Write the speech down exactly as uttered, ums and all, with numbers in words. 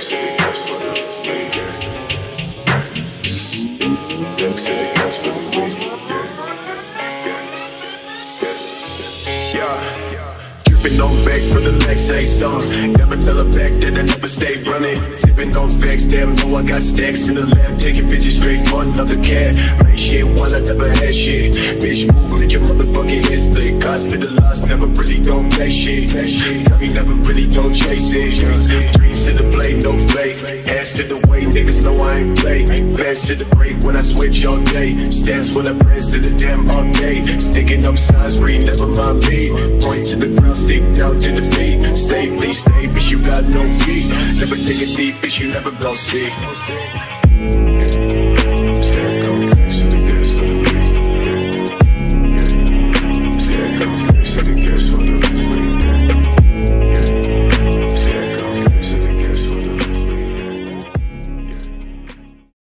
to the gas for the weed, yeah. Drugs to the gas for the weed, yeah. Yeah, yeah. Dripping on back from the Lex, say something. Never tell her back that I never stay running. Sipping on facts, damn, know I got stacks in the lab. Taking bitches straight for another cat. Make shit while I never had shit. Bitch, move, make your motherfucking head split. Hospitalized, never really don't play shit. Got me never really don't chase it. Dreams to the blade, no flake. Ass to the way, niggas know I ain't play. Fast to the break when I switch all day. Stance when I press to the damn arcade. Sticking up signs, read, never mind me. Point to the ground, stick down to the feet. Stay, please stay, bitch, you got no key. Never take a seat, bitch, you never gon' see.